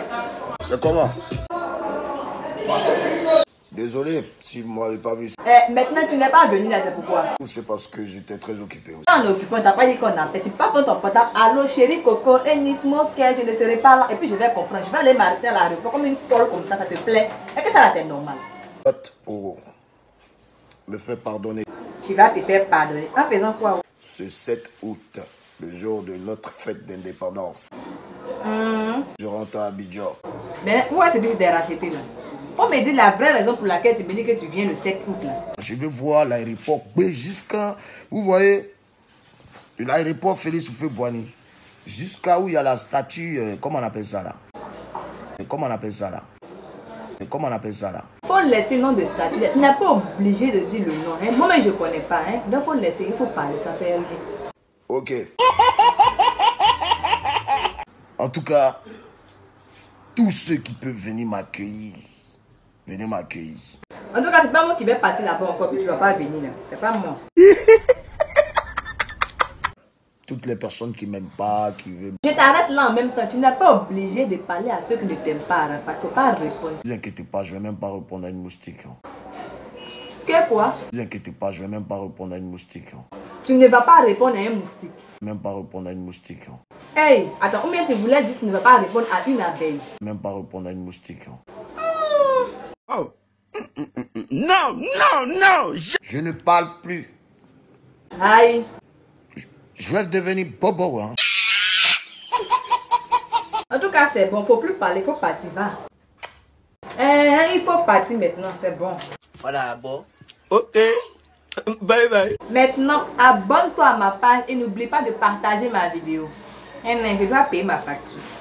C'est comment? Désolé si vous m'avez pas vu. Maintenant, tu n'es pas venu là, c'est pourquoi? C'est parce que j'étais très occupé. On est occupé, on t'a pas dit qu'on appelle. Tu peux pas prendre ton portable. Allô, chérie Coco, Enismo, je ne serai pas là. Et puis je vais comprendre. Je vais aller m'arrêter à l'aéroport comme une folle comme ça te plaît? Est-ce que ça va, c'est normal? Pour me faire pardonner. Tu vas te faire pardonner. En faisant quoi? Ce 7 août, le jour de notre fête d'indépendance. Je rentre à Abidjan. Mais où est-ce que tu t'es racheté là? Faut me dire la vraie raison pour laquelle tu me dis que tu viens le 7 août là. Je vais voir l'aéroport jusqu'à, vous voyez, l'aéroport Félix Houphouët-Boigny. Jusqu'à où il y a la statue, comment on appelle ça là? Comment on appelle ça là? Comment on appelle ça là? Faut laisser le nom de statue. Tu n'es pas obligé de dire le nom. Hein? Moi-même, je ne connais pas. Hein? Donc, faut laisser. Il faut parler. Ça fait rien. Ok. En tout cas, tous ceux qui peuvent venir m'accueillir, venez m'accueillir. En tout cas, c'est pas moi qui vais partir là-bas encore. Puis tu ne vas pas venir là. C'est pas moi. Toutes les personnes qui m'aiment pas, qui veulent... Je t'arrête là en même temps. Tu n'es pas obligé de parler à ceux qui ne t'aiment pas. Il ne faut pas répondre. Ne vous inquiétez pas, je ne vais même pas répondre à une moustique. Que quoi? Ne vous inquiétez pas, je ne vais même pas répondre à une moustique. Tu ne vas pas répondre à un moustique. Même pas répondre à une moustique. Hey, attends, ou bien tu voulais dire que tu ne vas pas répondre à une abeille? Même pas répondre à une moustique. Oh. Non, non, non. Je ne parle plus. Aïe. Je vais devenir bobo. Hein. En tout cas, c'est bon. Faut plus parler, faut partir, va. Il faut partir maintenant, c'est bon. Voilà, bon. Ok. Bye bye. Maintenant, abonne-toi à ma page et n'oublie pas de partager ma vidéo. Je dois payer ma facture.